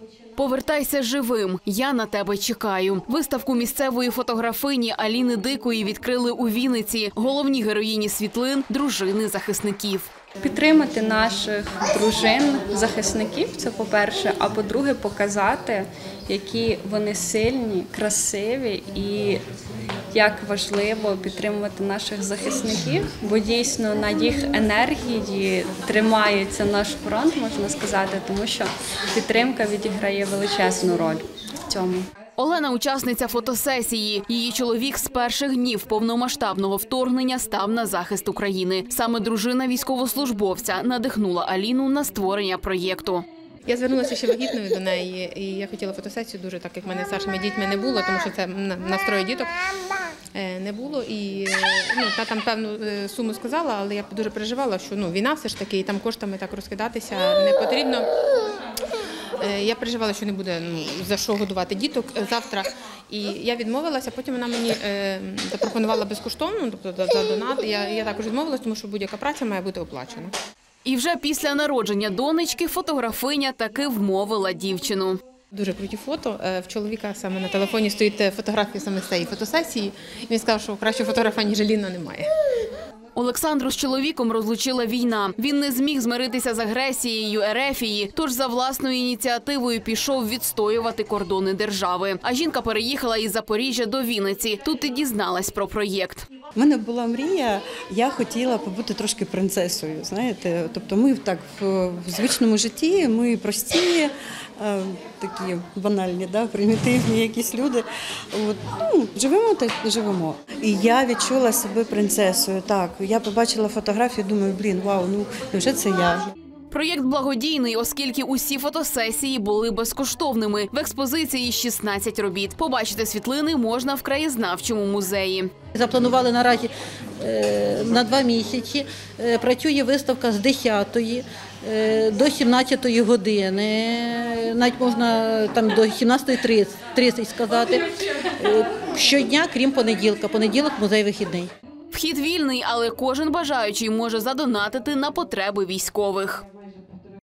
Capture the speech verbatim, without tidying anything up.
«Повертайся живим. Я на тебе чекаю». Виставку місцевої фотографині Аліни Дикої відкрили у Вінниці. Головні героїні світлин – дружини захисників. Підтримати наших дружин-захисників – це по-перше, а по-друге, показати, які вони сильні, красиві і як важливо підтримувати наших захисників, бо дійсно на їх енергії тримається наш фронт, можна сказати, тому що підтримка відіграє величезну роль в цьому. Олена – учасниця фотосесії. Її чоловік з перших днів повномасштабного вторгнення став на захист України. Саме дружина військовослужбовця надихнула Аліну на створення проєкту. Я звернулася ще вагітною до неї, і я хотіла фотосесію дуже, так як в мене з старшими дітьми не було, тому що це настрою діток не було. І ну, та там певну суму сказала, але я дуже переживала, що ну, війна все ж таки, і там коштами так розкидатися не потрібно. Я переживала, що не буде ну, за що годувати діток завтра. І я відмовилася, потім вона мені е, запропонувала безкоштовно, тобто за донат. Я, я також відмовилася, тому що будь-яка праця має бути оплачена. І вже після народження донечки фотографиня таки вмовила дівчину. Дуже круті фото. В чоловіка саме на телефоні стоїть фотографія саме з цієї фотосесії. Він сказав, що кращого фотографа, ніж Аліна, немає. Олександру з чоловіком розлучила війна. Він не зміг змиритися з агресією Ерефії, тож за власною ініціативою пішов відстоювати кордони держави. А жінка переїхала із Запоріжжя до Вінниці. Тут і дізналась про проєкт. У мене була мрія, я хотіла побути трошки принцесою, знаєте. Тобто ми так в звичному житті, ми прості, такі банальні, да, примітивні якісь люди. От, ну, живемо так живемо. І я відчула себе принцесою, так. Я побачила фотографію, думаю, блін, вау, ну невже це я? Проєкт благодійний, оскільки усі фотосесії були безкоштовними. В експозиції шістнадцять робіт. Побачити світлини можна в краєзнавчому музеї. Запланували наразі на два місяці. Працює виставка з десятої до сімнадцятої години. Навіть можна там до сімнадцятої тридцять сказати. Щодня, крім понеділка. Понеділок музей вихідний. Вхід вільний, але кожен бажаючий може задонатити на потреби військових.